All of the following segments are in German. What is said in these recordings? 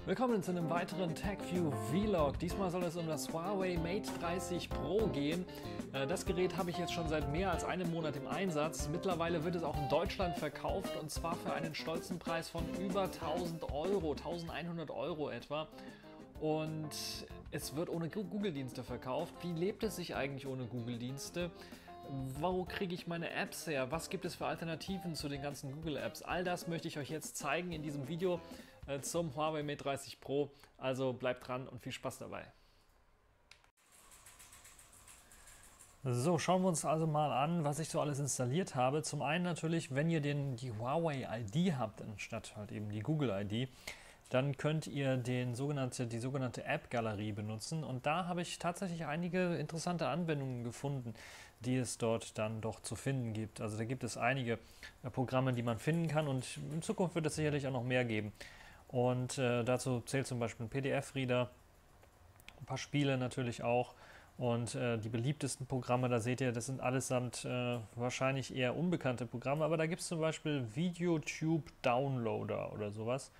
Willkommen zu einem weiteren TechView Vlog. Diesmal soll es um das Huawei Mate 30 Pro gehen. Das Gerät habe ich jetzt schon seit mehr als einem Monat im Einsatz. Mittlerweile wird es auch in Deutschland verkauft und zwar für einen stolzen Preis von über 1000 Euro, 1100 Euro etwa. Und es wird ohne Google-Dienste verkauft. Wie lebt es sich eigentlich ohne Google-Dienste? Wo kriege ich meine Apps her? Was gibt es für Alternativen zu den ganzen Google-Apps? All das möchte ich euch jetzt zeigen in diesem Video zum Huawei Mate 30 Pro. Also bleibt dran und viel Spaß dabei. So, schauen wir uns also mal an, was ich so alles installiert habe. Zum einen natürlich, wenn ihr die Huawei ID habt, anstatt halt eben die Google ID, dann könnt ihr die sogenannte App-Galerie benutzen. Und da habe ich tatsächlich einige interessante Anwendungen gefunden, die es dort dann doch zu finden gibt. Also da gibt es einige Programme, die man finden kann und in Zukunft wird es sicherlich auch noch mehr geben. Und dazu zählt zum Beispiel ein PDF-Reader, ein paar Spiele natürlich auch. Und die beliebtesten Programme, da seht ihr, das sind allesamt wahrscheinlich eher unbekannte Programme, aber da gibt es zum Beispiel VideoTube Downloader oder sowas.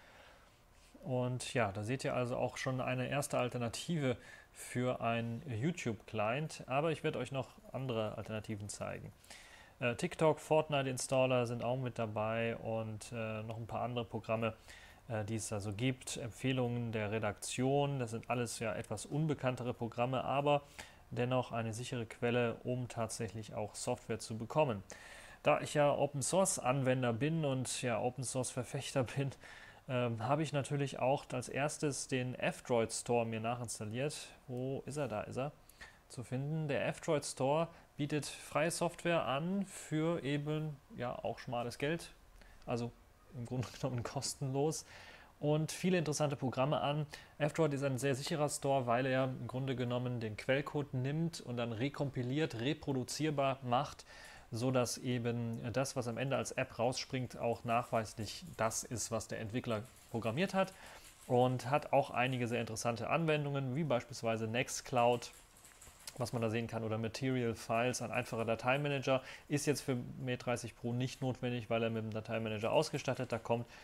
Und ja, da seht ihr also auch schon eine erste Alternative für einen YouTube-Client, aber ich werde euch noch andere Alternativen zeigen. TikTok, Fortnite Installer sind auch mit dabei und noch ein paar andere Programme, die es also gibt. Empfehlungen der Redaktion, das sind alles ja etwas unbekanntere Programme, aber dennoch eine sichere Quelle, um tatsächlich auch Software zu bekommen. Da ich ja Open Source Anwender bin und ja Open Source Verfechter bin, habe ich natürlich auch als erstes den F-Droid Store mir nachinstalliert. Wo ist er? Da ist er zu finden. Der F-Droid Store bietet freie Software an für eben ja auch schmales Geld, also im Grunde genommen kostenlos und viele interessante Programme an. F-Droid ist ein sehr sicherer Store, weil er im Grunde genommen den Quellcode nimmt und dann rekompiliert, reproduzierbar macht, so dass eben das, was am Ende als App rausspringt, auch nachweislich das ist, was der Entwickler programmiert hat und hat auch einige sehr interessante Anwendungen, wie beispielsweise Nextcloud, was man da sehen kann, oder Material Files, ein einfacher Dateimanager, ist jetzt für Mate 30 Pro nicht notwendig, weil er mit dem Dateimanager ausgestattet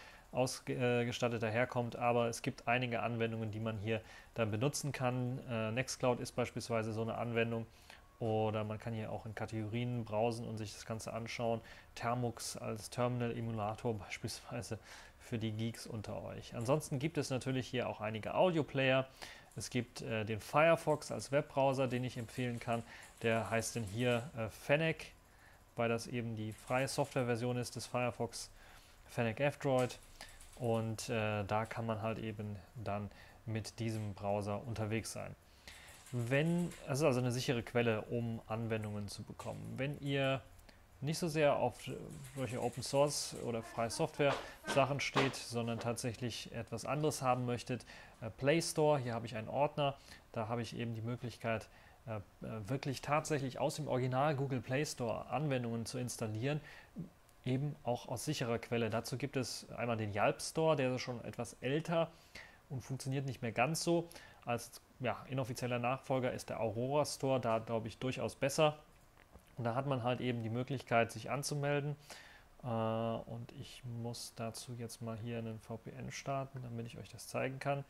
daherkommt, aber es gibt einige Anwendungen, die man hier dann benutzen kann. Nextcloud ist beispielsweise so eine Anwendung. Oder man kann hier auch in Kategorien browsen und sich das Ganze anschauen. Termux als Terminal-Emulator beispielsweise für die Geeks unter euch. Ansonsten gibt es natürlich hier auch einige Audio-Player. Es gibt den Firefox als Webbrowser, den ich empfehlen kann. Der heißt denn hier Fennec, weil das eben die freie Softwareversion ist des Firefox, Fennec F-Droid. Und da kann man halt eben dann mit diesem Browser unterwegs sein. Es ist also eine sichere Quelle, um Anwendungen zu bekommen. Wenn ihr nicht so sehr auf solche Open Source oder freie Software Sachen steht, sondern tatsächlich etwas anderes haben möchtet, Play Store, hier habe ich einen Ordner, da habe ich eben die Möglichkeit, wirklich tatsächlich aus dem Original Google Play Store Anwendungen zu installieren, eben auch aus sicherer Quelle. Dazu gibt es einmal den Yelp Store, der ist schon etwas älter und funktioniert nicht mehr ganz so. Als inoffizieller Nachfolger ist der Aurora Store da, glaube ich, durchaus besser. Und da hat man halt eben die Möglichkeit, sich anzumelden. Und ich muss dazu jetzt mal hier einen VPN starten, damit ich euch das zeigen kann.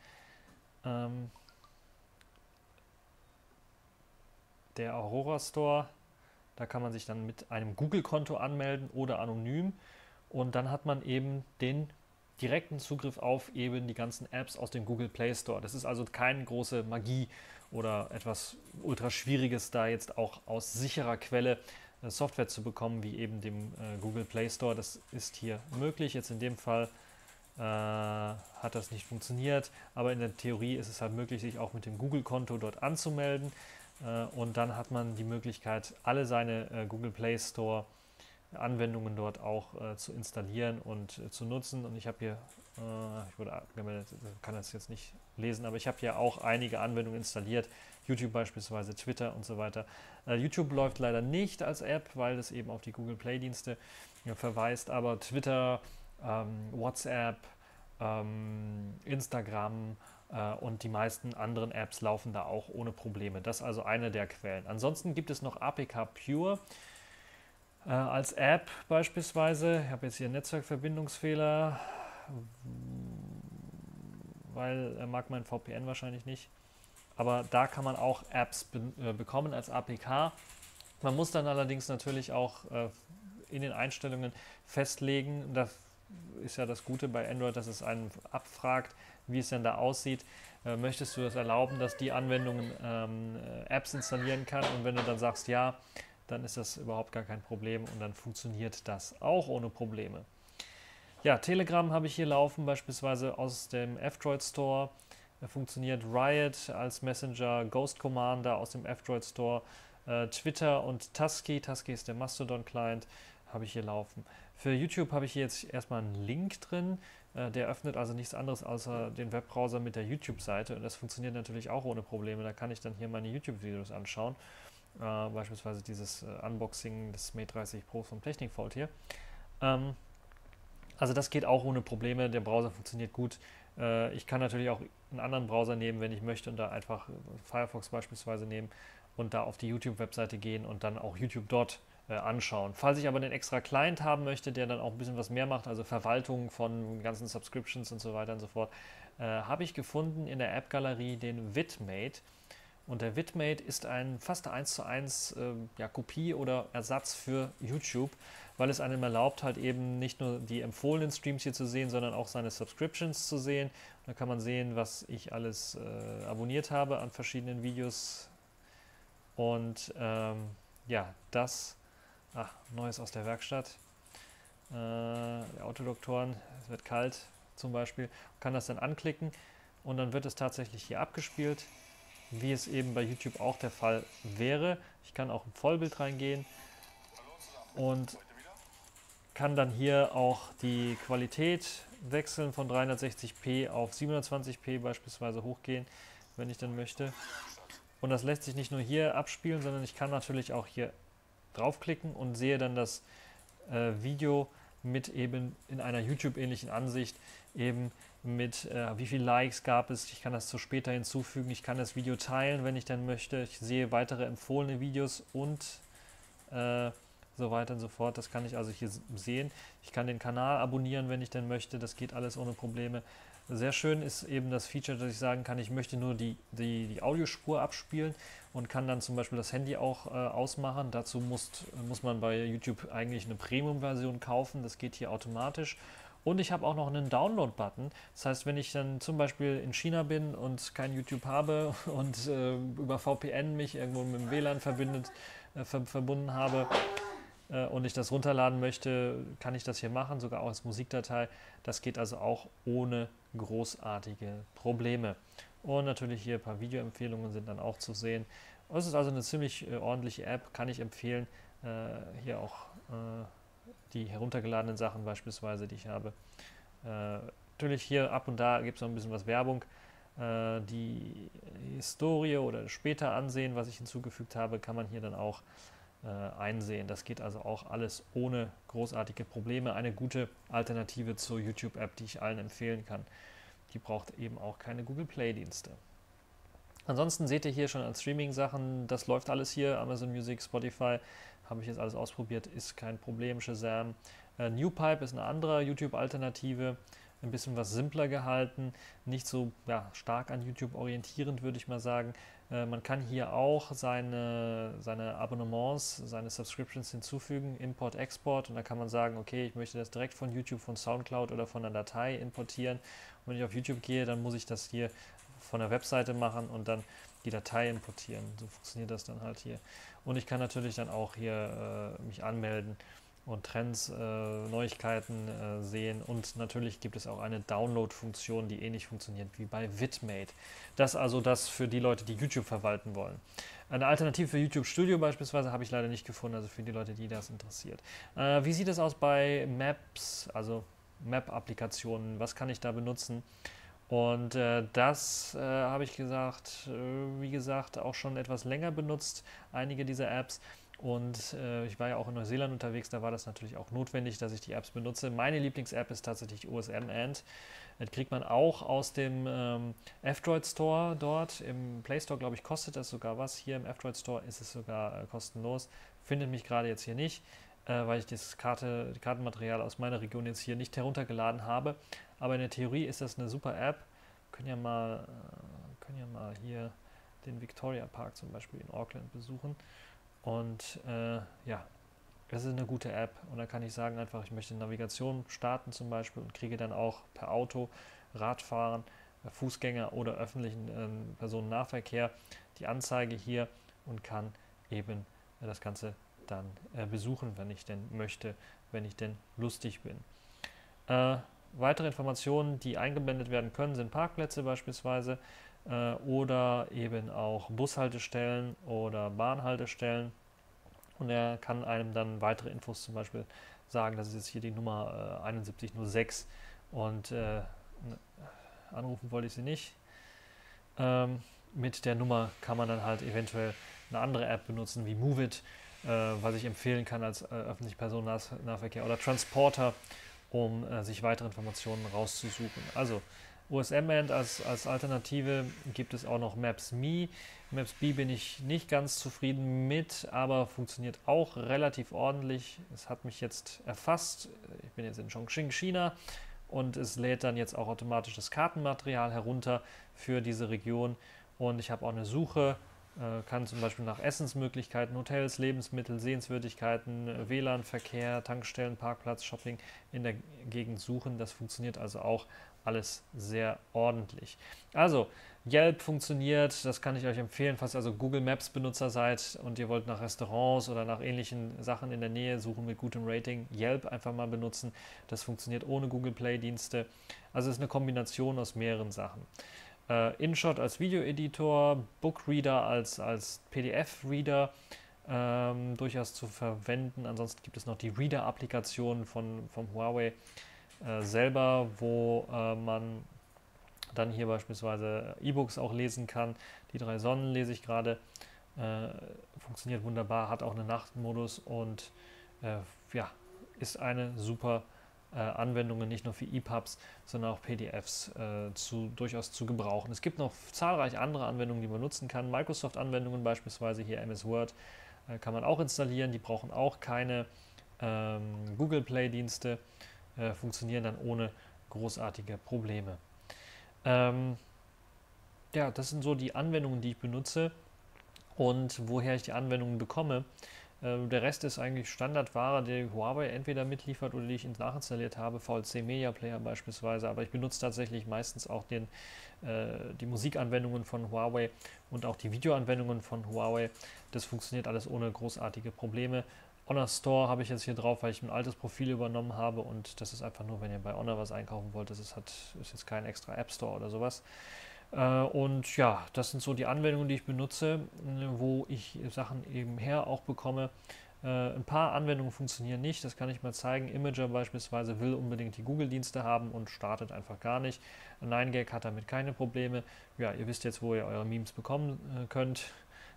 Der Aurora Store, da kann man sich dann mit einem Google-Konto anmelden oder anonym. Und dann hat man eben den direkten Zugriff auf eben die ganzen Apps aus dem Google Play Store. Das ist also keine große Magie oder etwas ultra Schwieriges, da jetzt auch aus sicherer Quelle Software zu bekommen, wie eben dem Google Play Store. Das ist hier möglich. Jetzt in dem Fall hat das nicht funktioniert, aber in der Theorie ist es halt möglich, sich auch mit dem Google-Konto dort anzumelden und dann hat man die Möglichkeit, alle seine Google Play Store Anwendungen dort auch zu installieren und zu nutzen. Und ich habe hier, ich wurde abgemeldet, kann das jetzt nicht lesen, aber ich habe hier auch einige Anwendungen installiert. YouTube beispielsweise, Twitter und so weiter. YouTube läuft leider nicht als App, weil das eben auf die Google Play Dienste verweist, aber Twitter, WhatsApp, Instagram und die meisten anderen Apps laufen da auch ohne Probleme. Das ist also eine der Quellen. Ansonsten gibt es noch APK Pure. Als App beispielsweise, ich habe jetzt hier einen Netzwerkverbindungsfehler, weil er mag mein VPN wahrscheinlich nicht. Aber da kann man auch Apps bekommen als APK. Man muss dann allerdings natürlich auch in den Einstellungen festlegen, da ist ja das Gute bei Android, dass es einen abfragt, wie es denn da aussieht. Möchtest du das erlauben, dass die Anwendungen Apps installieren kann? Und wenn du dann sagst ja, dann ist das überhaupt gar kein Problem und dann funktioniert das auch ohne Probleme. Ja, Telegram habe ich hier laufen, beispielsweise aus dem F-Droid Store. Funktioniert Riot als Messenger, Ghost Commander aus dem F-Droid Store, Twitter und Tusky. Tusky ist der Mastodon-Client, habe ich hier laufen. Für YouTube habe ich hier jetzt erstmal einen Link drin. Der öffnet also nichts anderes außer den Webbrowser mit der YouTube-Seite. Und das funktioniert natürlich auch ohne Probleme. Da kann ich dann hier meine YouTube-Videos anschauen. Beispielsweise dieses Unboxing des Mate 30 Pro vom Technikfault hier. Also das geht auch ohne Probleme. Der Browser funktioniert gut. Ich kann natürlich auch einen anderen Browser nehmen, wenn ich möchte, und da einfach Firefox beispielsweise nehmen und da auf die YouTube-Webseite gehen und dann auch YouTube dort anschauen. Falls ich aber einen extra Client haben möchte, der dann auch ein bisschen was mehr macht, also Verwaltung von ganzen Subscriptions und so weiter und so fort, habe ich gefunden in der App-Galerie den Vidmate. Und der Vidmate ist ein fast 1:1 Kopie oder Ersatz für YouTube, weil es einem erlaubt, halt eben nicht nur die empfohlenen Streams hier zu sehen, sondern auch seine Subscriptions zu sehen. Da kann man sehen, was ich alles abonniert habe an verschiedenen Videos. Und ja, Neues aus der Werkstatt. Die Autodoktoren, es wird kalt zum Beispiel, kann das dann anklicken und dann wird es tatsächlich hier abgespielt, wie es eben bei YouTube auch der Fall wäre. Ich kann auch im Vollbild reingehen und kann dann hier auch die Qualität wechseln von 360p auf 720p beispielsweise hochgehen, wenn ich dann möchte. Und das lässt sich nicht nur hier abspielen, sondern ich kann natürlich auch hier draufklicken und sehe dann das Video mit eben in einer YouTube-ähnlichen Ansicht, eben mit wie viele Likes gab es. Ich kann das zu später hinzufügen. Ich kann das Video teilen, wenn ich dann möchte. Ich sehe weitere empfohlene Videos und so weiter und so fort. Das kann ich also hier sehen. Ich kann den Kanal abonnieren, wenn ich denn möchte. Das geht alles ohne Probleme. Sehr schön ist eben das Feature, dass ich sagen kann, ich möchte nur die Audiospur abspielen und kann dann zum Beispiel das Handy auch ausmachen. Dazu muss man bei YouTube eigentlich eine Premium-Version kaufen. Das geht hier automatisch. Und ich habe auch noch einen Download-Button. Das heißt, wenn ich dann zum Beispiel in China bin und kein YouTube habe und über VPN mich irgendwo mit dem WLAN verbunden habe, und ich das runterladen möchte, kann ich das hier machen, sogar auch als Musikdatei. Das geht also auch ohne großartige Probleme. Und natürlich hier ein paar Videoempfehlungen sind dann auch zu sehen. Es ist also eine ziemlich ordentliche App, kann ich empfehlen. Hier auch die heruntergeladenen Sachen beispielsweise, die ich habe. Natürlich hier ab und da gibt es noch ein bisschen was Werbung. Die Historie oder später ansehen, was ich hinzugefügt habe, kann man hier dann auch einsehen. Das geht also auch alles ohne großartige Probleme. Eine gute Alternative zur YouTube-App, die ich allen empfehlen kann. Die braucht eben auch keine Google Play-Dienste. Ansonsten seht ihr hier schon an Streaming-Sachen, das läuft alles hier. Amazon Music, Spotify, habe ich jetzt alles ausprobiert, ist kein Problem. Shazam. NewPipe ist eine andere YouTube-Alternative. Ein bisschen was simpler gehalten, nicht so stark an YouTube orientierend, würde ich mal sagen. Man kann hier auch seine Abonnements, seine Subscriptions hinzufügen, Import, Export, und da kann man sagen, okay, ich möchte das direkt von YouTube, von Soundcloud oder von einer Datei importieren. Und wenn ich auf YouTube gehe, dann muss ich das hier von der Webseite machen und dann die Datei importieren. So funktioniert das dann halt hier. Und ich kann natürlich dann auch hier mich anmelden und Trends, Neuigkeiten sehen, und natürlich gibt es auch eine Download-Funktion, die ähnlich funktioniert wie bei Vidmate. Das also das für die Leute, die YouTube verwalten wollen. Eine Alternative für YouTube Studio beispielsweise habe ich leider nicht gefunden, also für die Leute, die das interessiert. Wie sieht es aus bei Maps, also Map-Applikationen? Was kann ich da benutzen? Und das habe ich wie gesagt, auch schon etwas länger benutzt, einige dieser Apps. Und ich war ja auch in Neuseeland unterwegs, da war das natürlich auch notwendig, dass ich die Apps benutze. Meine Lieblings-App ist tatsächlich OSM Ant. Das kriegt man auch aus dem F-Droid Store dort. Im Play Store, glaube ich, kostet das sogar was. Hier im F-Droid Store ist es sogar kostenlos. Findet mich gerade jetzt hier nicht, weil ich das Kartenmaterial aus meiner Region jetzt hier nicht heruntergeladen habe. Aber in der Theorie ist das eine super App. können ja mal hier den Victoria Park zum Beispiel in Auckland besuchen. Und ja, das ist eine gute App. Und da kann ich sagen einfach, ich möchte Navigation starten zum Beispiel und kriege dann auch per Auto, Radfahren, Fußgänger oder öffentlichen Personennahverkehr die Anzeige hier und kann eben das Ganze dann besuchen, wenn ich denn möchte, wenn ich denn lustig bin. Weitere Informationen, die eingeblendet werden können, sind Parkplätze beispielsweise oder eben auch Bushaltestellen oder Bahnhaltestellen. Und er kann einem dann weitere Infos zum Beispiel sagen, das ist jetzt hier die Nummer 7106 und anrufen wollte ich sie nicht. Mit der Nummer kann man dann halt eventuell eine andere App benutzen, wie Move It, was ich empfehlen kann als öffentlicher Personennahverkehr oder Transporter, um sich weitere Informationen rauszusuchen. Also OSM-Band als Alternative gibt es auch noch Maps.me. Maps.me bin ich nicht ganz zufrieden mit, aber funktioniert auch relativ ordentlich. Es hat mich jetzt erfasst. Ich bin jetzt in Chongqing, China und es lädt dann jetzt auch automatisch das Kartenmaterial herunter für diese Region und ich habe auch eine Suche, kann zum Beispiel nach Essensmöglichkeiten, Hotels, Lebensmittel, Sehenswürdigkeiten, WLAN-Verkehr, Tankstellen, Parkplatz, Shopping in der Gegend suchen. Das funktioniert also auch alles sehr ordentlich. Also Yelp funktioniert, das kann ich euch empfehlen, falls ihr also Google Maps Benutzer seid und ihr wollt nach Restaurants oder nach ähnlichen Sachen in der Nähe suchen mit gutem Rating, Yelp einfach mal benutzen. Das funktioniert ohne Google Play Dienste. Also es ist eine Kombination aus mehreren Sachen. InShot als Videoeditor, Bookreader als PDF-Reader durchaus zu verwenden. Ansonsten gibt es noch die Reader-Applikation vom Huawei selber, wo man dann hier beispielsweise E-Books auch lesen kann. Die 3 Sonnen lese ich gerade. Funktioniert wunderbar, hat auch einen Nachtmodus und ja, ist eine super Anwendungen nicht nur für EPUBs, sondern auch PDFs durchaus zu gebrauchen. Es gibt noch zahlreiche andere Anwendungen, die man nutzen kann. Microsoft-Anwendungen beispielsweise, hier MS Word, kann man auch installieren. Die brauchen auch keine Google Play-Dienste, funktionieren dann ohne großartige Probleme. Ja, das sind so die Anwendungen, die ich benutze und woher ich die Anwendungen bekomme. Der Rest ist eigentlich Standardware, die Huawei entweder mitliefert oder die ich nachinstalliert habe, VLC Media Player beispielsweise, aber ich benutze tatsächlich meistens auch die Musikanwendungen von Huawei und auch die Videoanwendungen von Huawei. Das funktioniert alles ohne großartige Probleme. Honor Store habe ich jetzt hier drauf, weil ich ein altes Profil übernommen habe und das ist einfach nur, wenn ihr bei Honor was einkaufen wollt, ist jetzt kein extra App Store oder sowas. Und ja, das sind so die Anwendungen, die ich benutze, wo ich Sachen eben her auch bekomme. Ein paar Anwendungen funktionieren nicht, das kann ich mal zeigen. Imager beispielsweise will unbedingt die Google-Dienste haben und startet einfach gar nicht. 9gag hat damit keine Probleme. Ja, ihr wisst jetzt, wo ihr eure Memes bekommen könnt.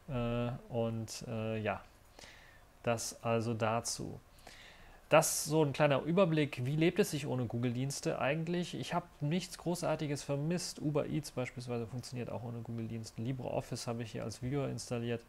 Ja, das also dazu. Das ist so ein kleiner Überblick, wie lebt es sich ohne Google-Dienste eigentlich. Ich habe nichts Großartiges vermisst. Uber Eats beispielsweise funktioniert auch ohne Google-Dienste. LibreOffice habe ich hier als Viewer installiert.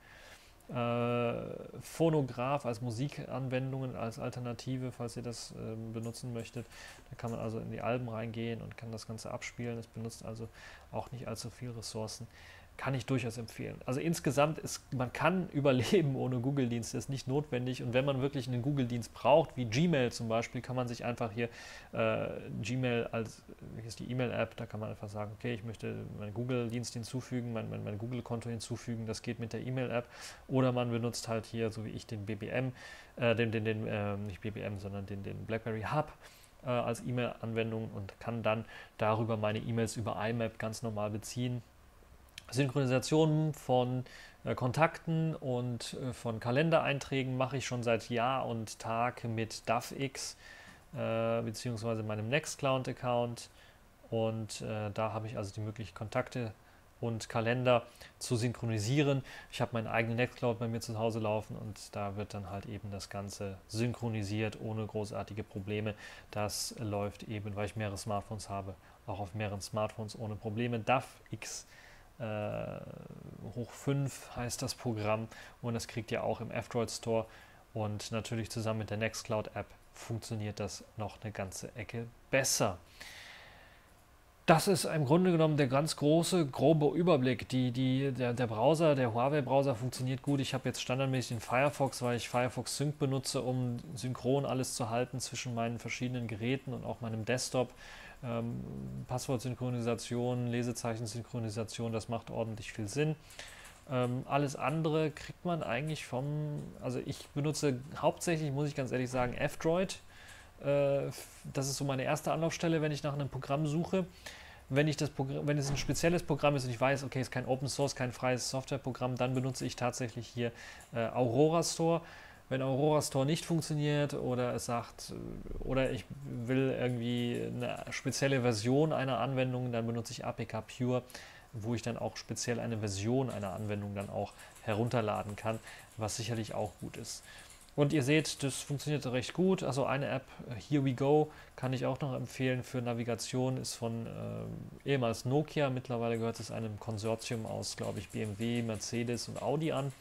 Phonograph als Musikanwendungen, als Alternative, falls ihr das benutzen möchtet. Da kann man also in die Alben reingehen und kann das Ganze abspielen. Es benutzt also auch nicht allzu viel Ressourcen. Kann ich durchaus empfehlen. Also insgesamt man kann überleben ohne Google-Dienste, ist nicht notwendig. Und wenn man wirklich einen Google-Dienst braucht, wie Gmail zum Beispiel, kann man sich einfach hier Gmail wie ist die E-Mail-App, da kann man einfach sagen, okay, ich möchte meinen Google-Dienst hinzufügen, mein Google-Konto hinzufügen, das geht mit der E-Mail-App. Oder man benutzt halt hier, so wie ich, den BBM, nicht BBM, sondern den BlackBerry Hub als E-Mail-Anwendung und kann dann darüber meine E-Mails über IMAP ganz normal beziehen. Synchronisation von Kontakten und von Kalendereinträgen mache ich schon seit Jahr und Tag mit DAVX beziehungsweise meinem Nextcloud-Account und da habe ich also die Möglichkeit, Kontakte und Kalender zu synchronisieren. Ich habe meinen eigenen Nextcloud bei mir zu Hause laufen und da wird dann halt eben das Ganze synchronisiert ohne großartige Probleme. Das läuft eben, weil ich mehrere Smartphones habe, auch auf mehreren Smartphones ohne Probleme. DAVX hoch 5 heißt das Programm und das kriegt ihr auch im F-Droid Store und natürlich zusammen mit der Nextcloud App funktioniert das noch eine ganze Ecke besser. Das ist im Grunde genommen der ganz große, grobe Überblick. Der Browser, der Huawei-Browser funktioniert gut. Ich habe jetzt standardmäßig den Firefox, weil ich Firefox Sync benutze, um synchron alles zu halten zwischen meinen verschiedenen Geräten und auch meinem Desktop. Passwortsynchronisation, Lesezeichensynchronisation, das macht ordentlich viel Sinn. Alles andere kriegt man eigentlich also ich benutze hauptsächlich, muss ich ganz ehrlich sagen, F-Droid. Das ist so meine erste Anlaufstelle, wenn ich nach einem Programm suche. Wenn es ein spezielles Programm ist und ich weiß, okay, es ist kein Open Source, kein freies Softwareprogramm, dann benutze ich tatsächlich hier Aurora Store. Wenn Aurora Store nicht funktioniert oder es sagt, oder ich will irgendwie eine spezielle Version einer Anwendung, dann benutze ich APK Pure, wo ich dann auch speziell eine Version einer Anwendung dann auch herunterladen kann, was sicherlich auch gut ist. Und ihr seht, das funktioniert recht gut. Also eine App, Here We Go, kann ich auch noch empfehlen für Navigation, ist von ehemals Nokia. Mittlerweile gehört es einem Konsortium aus, glaube ich, BMW, Mercedes und Audi an.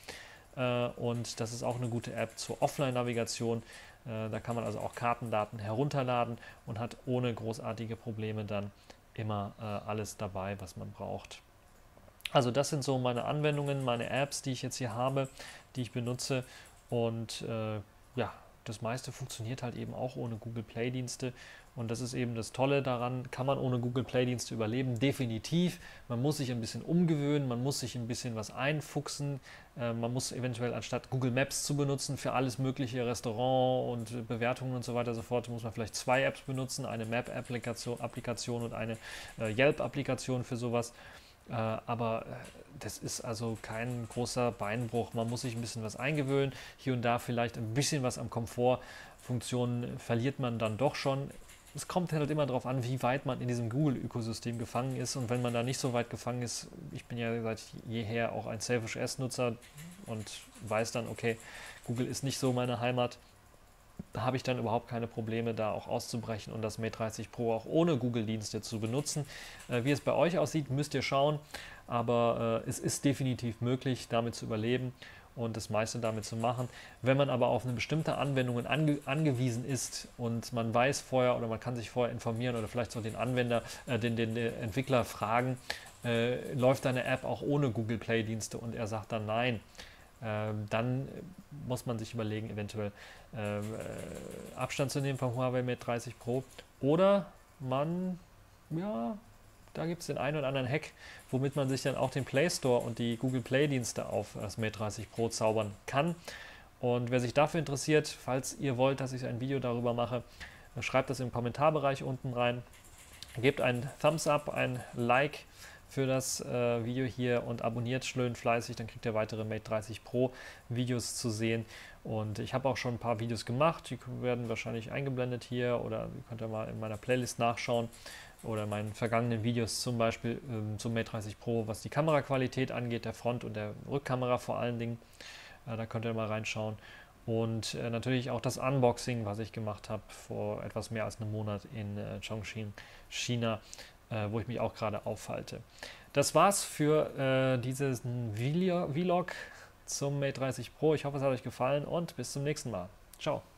Und das ist auch eine gute App zur Offline-Navigation. Da kann man also auch Kartendaten herunterladen und hat ohne großartige Probleme dann immer alles dabei, was man braucht. Also das sind so meine Anwendungen, meine Apps, die ich jetzt hier habe, die ich benutze. Und ja, das meiste funktioniert halt eben auch ohne Google Play Dienste. Und das ist eben das Tolle daran, kann man ohne Google Play Dienste überleben? Definitiv. Man muss sich ein bisschen umgewöhnen, man muss sich ein bisschen was einfuchsen. Man muss eventuell anstatt Google Maps zu benutzen für alles mögliche, Restaurant und Bewertungen und so weiter und so fort, muss man vielleicht 2 Apps benutzen, eine Map-Applikation und eine Yelp-Applikation für sowas. Aber das ist also kein großer Beinbruch. Man muss sich ein bisschen was eingewöhnen. Hier und da vielleicht ein bisschen was am Komfortfunktionen verliert man dann doch schon. Es kommt halt immer darauf an, wie weit man in diesem Google-Ökosystem gefangen ist. Und wenn man da nicht so weit gefangen ist, ich bin ja seit jeher auch ein Selfish S-Nutzer und weiß dann, okay, Google ist nicht so meine Heimat, da habe ich dann überhaupt keine Probleme, da auch auszubrechen und das Mate 30 Pro auch ohne Google-Dienste zu benutzen. Wie es bei euch aussieht, müsst ihr schauen, aber es ist definitiv möglich, damit zu überleben und das meiste damit zu machen. Wenn man aber auf eine bestimmte Anwendung angewiesen ist und man weiß vorher oder man kann sich vorher informieren oder vielleicht so den Anwender, den Entwickler fragen, läuft deine App auch ohne Google Play Dienste und er sagt dann nein, dann muss man sich überlegen, eventuell Abstand zu nehmen vom Huawei Mate 30 Pro oder man, ja, da gibt es den einen oder anderen Hack, womit man sich dann auch den Play Store und die Google Play Dienste auf das Mate 30 Pro zaubern kann. Und wer sich dafür interessiert, falls ihr wollt, dass ich ein Video darüber mache, schreibt das im Kommentarbereich unten rein. Gebt einen Thumbs up, ein Like für das Video hier und abonniert schön fleißig, dann kriegt ihr weitere Mate 30 Pro Videos zu sehen. Und ich habe auch schon ein paar Videos gemacht, die werden wahrscheinlich eingeblendet hier oder ihr könnt ihr mal in meiner Playlist nachschauen oder in meinen vergangenen Videos zum Beispiel zum Mate 30 Pro, was die Kameraqualität angeht, der Front- und der Rückkamera vor allen Dingen. Da könnt ihr mal reinschauen. Und natürlich auch das Unboxing, was ich gemacht habe vor etwas mehr als einem Monat in Chongqing, China, wo ich mich auch gerade aufhalte. Das war's für diesen Vlog zum Mate 30 Pro. Ich hoffe, es hat euch gefallen und bis zum nächsten Mal. Ciao.